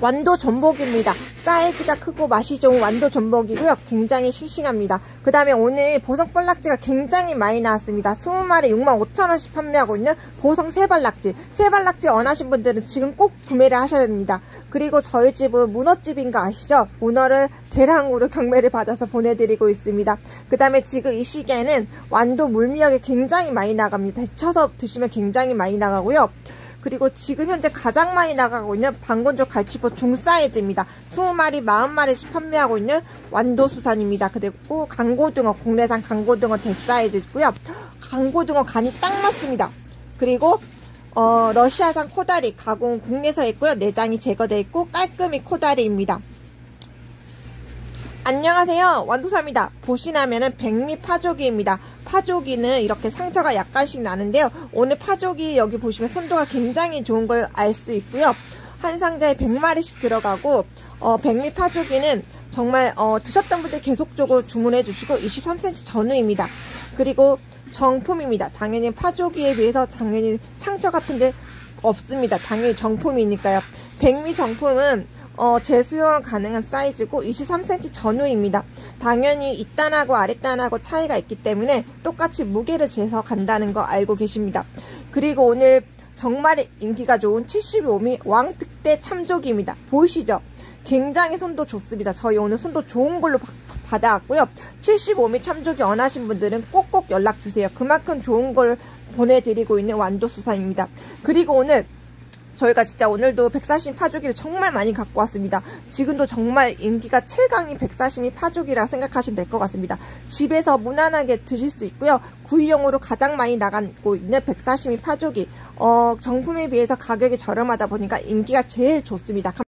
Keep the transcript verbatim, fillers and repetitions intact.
완도 전복입니다. 사이즈가 크고 맛이 좋은 완도 전복이고요. 굉장히 싱싱합니다. 그 다음에 오늘 보성 뻘락지가 굉장히 많이 나왔습니다. 이십 마리 육만 오천 원씩 판매하고 있는 보성 새발락지. 새발락지 원하신 분들은 지금 꼭 구매를 하셔야 됩니다. 그리고 저희 집은 문어집인 거 아시죠? 문어를 대량으로 경매를 받아서 보내드리고 있습니다. 그 다음에 지금 이 시기에는 완도 물미역이 굉장히 많이 나갑니다. 데쳐서 드시면 굉장히 많이 나가고요. 그리고 지금 현재 가장 많이 나가고 있는 방건조 갈치포 중사이즈입니다. 이십 마리, 사십 마리씩 판매하고 있는 완도수산입니다. 그리고 강고등어, 국내산 강고등어 대사이즈고요. 강고등어 간이 딱 맞습니다. 그리고 어, 러시아산 코다리 가공은 국내에서 있고요. 내장이 제거되어 있고 깔끔히 코다리입니다. 안녕하세요, 완도사입니다. 보시나면은 백미 파조기입니다. 파조기는 이렇게 상처가 약간씩 나는데요. 오늘 파조기 여기 보시면 선도가 굉장히 좋은 걸 알 수 있고요. 한 상자에 백 마리씩 들어가고 어, 백미 파조기는 정말 어, 드셨던 분들 계속적으로 주문해 주시고 이십삼 센티미터 전후입니다. 그리고 정품입니다. 당연히 파조기에 비해서 당연히 상처 같은 게 없습니다. 당연히 정품이니까요. 백미 정품은 어, 재수용 가능한 사이즈고 이십삼 센티미터 전후입니다. 당연히 윗단하고 아랫단하고 차이가 있기 때문에 똑같이 무게를 재서 간다는 거 알고 계십니다. 그리고 오늘 정말 인기가 좋은 칠십오 밀리미터 왕특대 참조기입니다. 보이시죠? 굉장히 손도 좋습니다. 저희 오늘 손도 좋은 걸로 받아왔고요. 칠십오 밀리미터 참조기 원하신 분들은 꼭꼭 연락주세요. 그만큼 좋은 걸 보내드리고 있는 완도수산입니다. 그리고 오늘 저희가 진짜 오늘도 백사십 파조기를 정말 많이 갖고 왔습니다. 지금도 정말 인기가 최강인 백사십 파조기라 생각하시면 될 것 같습니다. 집에서 무난하게 드실 수 있고요. 구이용으로 가장 많이 나가고 있는 백사십 파조기. 어, 정품에 비해서 가격이 저렴하다 보니까 인기가 제일 좋습니다.